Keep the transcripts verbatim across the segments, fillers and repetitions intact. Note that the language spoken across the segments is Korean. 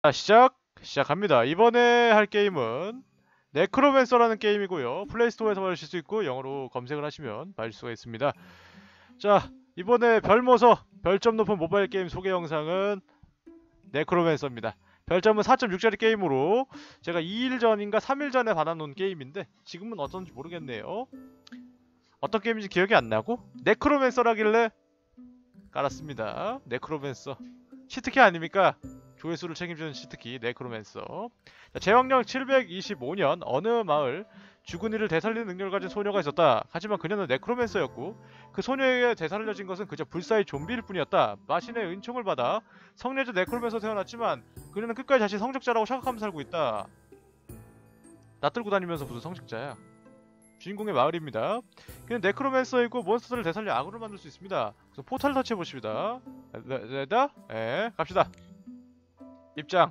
자, 시작! 시작합니다. 이번에 할 게임은 네크로맨서라는 게임이고요. 플레이스토어에서 받으실 수 있고 영어로 검색을 하시면 받을 수가 있습니다. 자, 이번에 별모서 별점 높은 모바일 게임 소개 영상은 네크로맨서입니다. 별점은 사 점 육짜리 게임으로 제가 이 일 전인가 삼 일 전에 받아놓은 게임인데 지금은 어떤지 모르겠네요. 어떤 게임인지 기억이 안 나고 네크로맨서라길래 깔았습니다. 네크로맨서 치트키 아닙니까? 조회수를 책임지는 치트키 네크로맨서. 자, 제왕령 칠백이십오 년 어느 마을 죽은이를 되살리는 능력을 가진 소녀가 있었다. 하지만 그녀는 네크로맨서였고 그 소녀에게 되살려진 것은 그저 불사의 좀비일 뿐이었다. 마신의 은총을 받아 성내자 네크로맨서 태어났지만 그녀는 끝까지 자신 성직자라고 생각하며 살고 있다. 낯들고 다니면서 무슨 성직자야. 주인공의 마을입니다. 그는 네크로맨서이고 몬스터를 되살려 악으로 만들 수 있습니다. 그래서 포탈을 터치해보십니다. 레다? 예, 갑시다. 입장.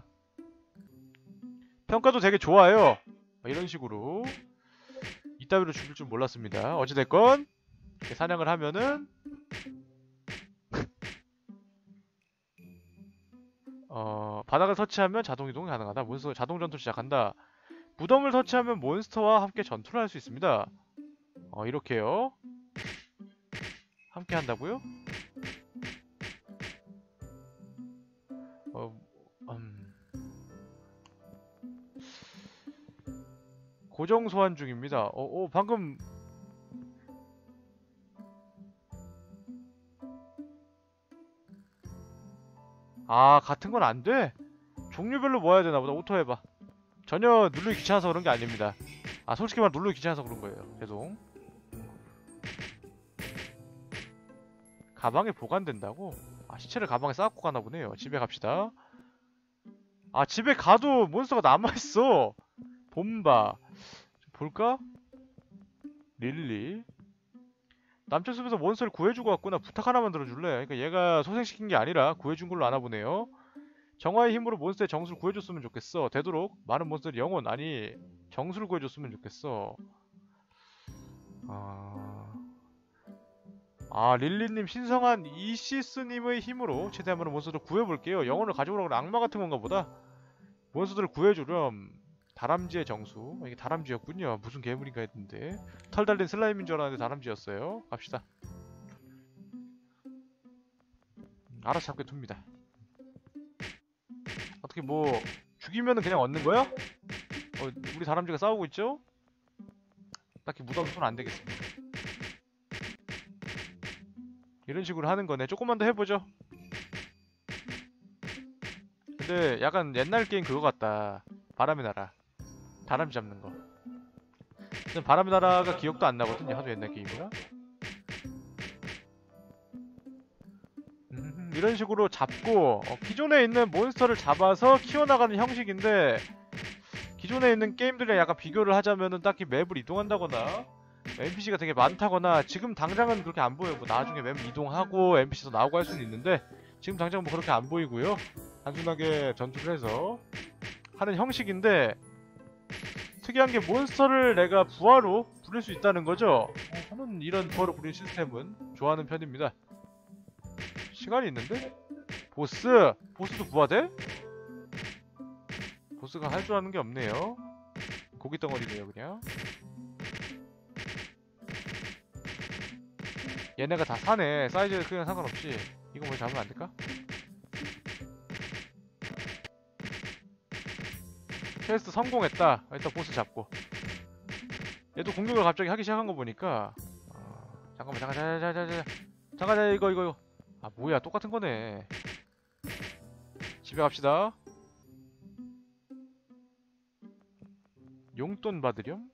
평가도 되게 좋아요. 이런 식으로 이따위로 죽일 줄 몰랐습니다. 어찌됐건 이렇게 사냥을 하면은 어, 바닥을 터치하면 자동 이동이 가능하다. 몬스터 자동 전투 시작한다. 무덤을 터치하면 몬스터와 함께 전투를 할 수 있습니다. 어, 이렇게요. 함께 한다고요? 어, 음. 고정 소환 중입니다. 어, 어, 방금 아, 같은 건 안 돼? 종류별로 모아야 되나 보다. 오토 해봐. 전혀 누르기 귀찮아서 그런 게 아닙니다. 아, 솔직히 말해 누르기 귀찮아서 그런 거예요. 죄송. 가방에 보관된다고? 아, 시체를 가방에 싸갖고 가나 보네요. 집에 갑시다. 아, 집에 가도 몬스터가 남아있어. 봄바. 좀 볼까? 릴리. 남쪽 숲에서 몬스터를 구해주고 왔구나. 부탁 하나만 들어줄래? 그러니까 얘가 소생시킨 게 아니라 구해준 걸로 아나 보네요. 정화의 힘으로 몬스터의 정수를 구해줬으면 좋겠어. 되도록 많은 몬스터의 영혼, 아니 정수를 구해줬으면 좋겠어. 아... 아, 릴리님 신성한 이시스님의 힘으로 최대한 많은 몬스터를 구해볼게요. 영혼을 가져오라고 하는 악마 같은 건가 보다. 몬스터를 구해주렴. 다람쥐의 정수. 이게 다람쥐였군요. 무슨 괴물인가 했는데 털 달린 슬라임인 줄 알았는데 다람쥐였어요. 갑시다. 음, 알아서 잡게 둡니다. 어떻게 뭐 죽이면은 그냥 얻는 거야? 어, 우리 다람쥐가 싸우고 있죠? 딱히 무덤 손 안 되겠습니다. 이런 식으로 하는 거네. 조금만 더 해보죠. 근데 약간 옛날 게임 그거 같다. 바람의 나라. 다람쥐 잡는 거. 근데 바람의 나라가 기억도 안 나거든요. 하도 옛날 게임이라. 음, 이런 식으로 잡고 어, 기존에 있는 몬스터를 잡아서 키워나가는 형식인데 기존에 있는 게임들이랑 약간 비교를 하자면은 딱히 맵을 이동한다거나 엔피씨가 되게 많다거나 지금 당장은 그렇게 안 보여요. 뭐 나중에 맵 이동하고 엔피씨도 나오고 할 수는 있는데 지금 당장 뭐 그렇게 안 보이고요. 단순하게 전투를 해서 하는 형식인데 특이한 게 몬스터를 내가 부하로 부릴 수 있다는 거죠. 저는 이런 부하로 부리는 시스템은 좋아하는 편입니다. 시간이 있는데? 보스! 보스도 부하돼? 보스가 할 줄 아는 게 없네요. 고기 덩어리네요 그냥. 얘네가 다 사네. 사이즈 크기랑 상관없이. 이거 뭐 잡으면 안 될까? 퀘스트 성공했다. 일단 보스 잡고. 얘도 공격을 갑자기 하기 시작한 거 보니까 어... 잠깐만 잠깐 잠깐 잠깐 잠깐 잠깐 잠깐 이거 이거 이거 아 뭐야 똑같은 거네. 집에 갑시다. 용돈 받으렴?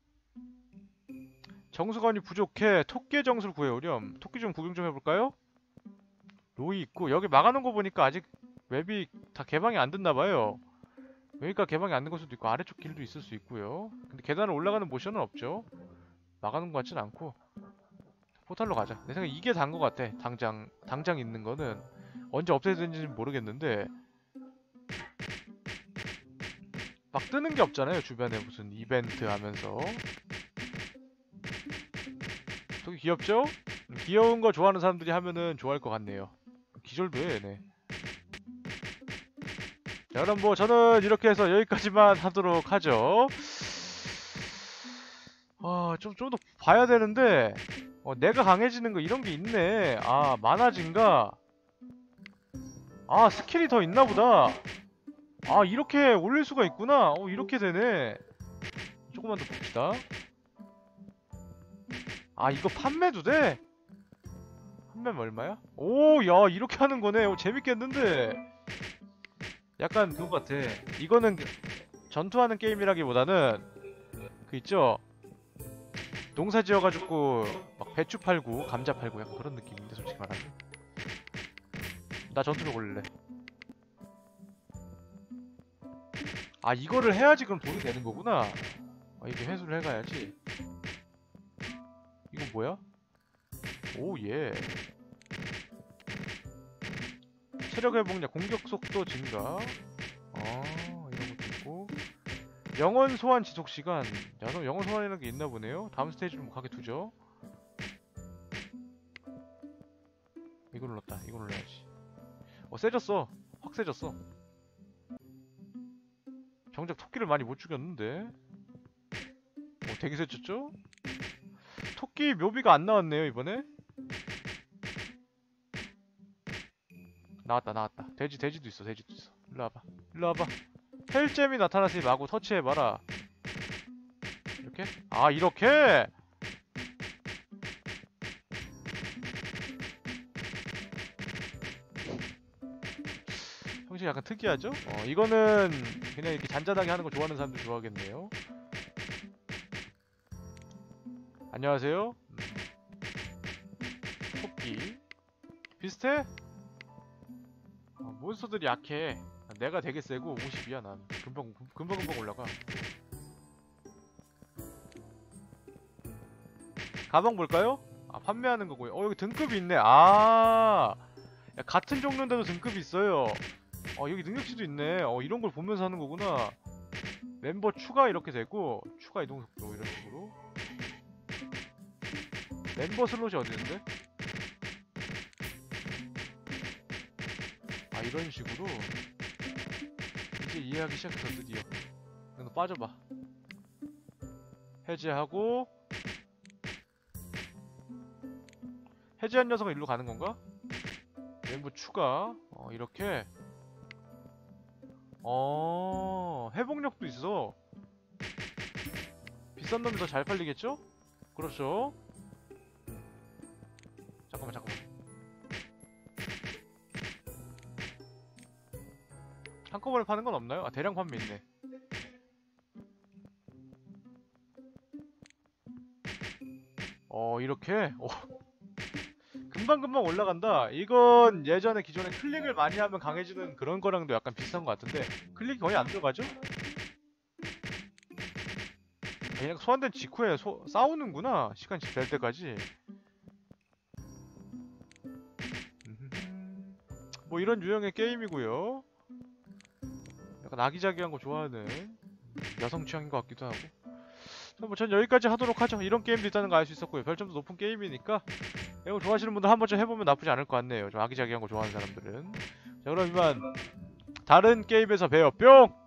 정수관이 부족해. 토끼의 정수를 구해오렴. 토끼 좀 구경 좀 해볼까요? 로이 있고 여기 막아놓은 거 보니까 아직 웹이 다 개방이 안 됐나봐요. 여기가 개방이 안 된 걸 수도 있고 아래쪽 길도 있을 수 있고요. 근데 계단을 올라가는 모션은 없죠. 막아놓은 것 같진 않고 포탈로 가자. 내 생각에 이게 단 것 같아. 당장 당장 있는 거는 언제 없애졌는지는 모르겠는데 막 뜨는 게 없잖아요. 주변에 무슨 이벤트 하면서. 되게 귀엽죠? 귀여운 거 좋아하는 사람들이 하면은 좋아할 것 같네요. 기절도 해 얘네. 자, 그럼 뭐 저는 이렇게 해서 여기까지만 하도록 하죠. 어, 좀, 좀 더 봐야 되는데, 어, 내가 강해지는 거 이런 게 있네. 아, 많아진가? 아, 스킬이 더 있나 보다. 아, 이렇게 올릴 수가 있구나. 어, 이렇게 되네. 조금만 더 봅시다. 아, 이거 판매도 돼? 판매면 얼마야? 오, 야, 이렇게 하는 거네. 오, 재밌겠는데? 약간 그거 같아. 이거는 전투하는 게임이라기보다는 그 있죠? 농사 지어가지고 막 배추 팔고 감자 팔고 약간 그런 느낌인데 솔직히 말하면. 나 전투를 올릴래. 아, 이거를 해야지 그럼 돈이 되는 거구나. 아, 이게 회수를 해가야지. 이거 뭐야? 오, 예. 체력 회복량, 공격 속도 증가. 어, 이런 것도 있고. 영원 소환 지속 시간. 야, 그럼 영원 소환이라는 게 있나 보네요. 다음 스테이지로 뭐 가게 두죠. 이거 눌렀다. 이거 눌러야지. 어, 세졌어. 확 세졌어. 정작 토끼를 많이 못 죽였는데. 어, 되게 세졌죠? 토끼 묘비가 안 나왔네요, 이번에. 나왔다, 나왔다. 돼지, 돼지도 있어, 돼지도 있어. 일로 와봐. 일로 와봐. 헬잼이 나타났으니 마구 터치해봐라. 이렇게? 아, 이렇게? 형식 약간 특이하죠? 어, 이거는 그냥 이렇게 잔잔하게 하는 거 좋아하는 사람들 좋아하겠네요. 안녕하세요. 음. 토끼. 비슷해? 어, 몬스터들이 약해. 내가 되게 세고 오십이야 난. 금방 금방 금방 올라가. 가방 볼까요? 아, 판매하는 거고요. 어, 여기 등급이 있네. 아, 야, 같은 종류인데도 등급이 있어요. 어, 여기 능력치도 있네. 어, 이런 걸 보면서 하는 거구나. 멤버 추가 이렇게 되고, 추가 이동 속도 이런 식으로. 멤버 슬롯이 어디 있는데? 아, 이런 식으로. 이제 이해하기 시작했어, 드디어. 너 빠져봐. 해제하고. 해제한 녀석은 일로 가는 건가? 멤버 추가. 어, 이렇게. 어, 회복력도 있어. 비싼 놈이 더 잘 팔리겠죠? 그렇죠. 잠깐만, 잠깐만. 한꺼번에 파는 건 없나요? 아, 대량 판매 있네. 어, 이렇게? 어. 금방금방 올라간다. 이건 예전에 기존에 클릭을 많이 하면 강해지는 그런 거랑도 약간 비슷한 것 같은데 클릭이 거의 안 들어가죠? 그냥 소환된 직후에 소, 싸우는구나. 시간 될 때까지. 뭐 이런 유형의 게임이고요. 약간 아기자기한 거 좋아하는 여성 취향인 것 같기도 하고. 뭐 전 여기까지 하도록 하죠. 이런 게임도 있다는 거 알 수 있었고요. 별점도 높은 게임이니까 이거 좋아하시는 분들 한 번쯤 해보면 나쁘지 않을 것 같네요. 좀 아기자기한 거 좋아하는 사람들은. 자, 그럼 이만 다른 게임에서 봬요. 뿅!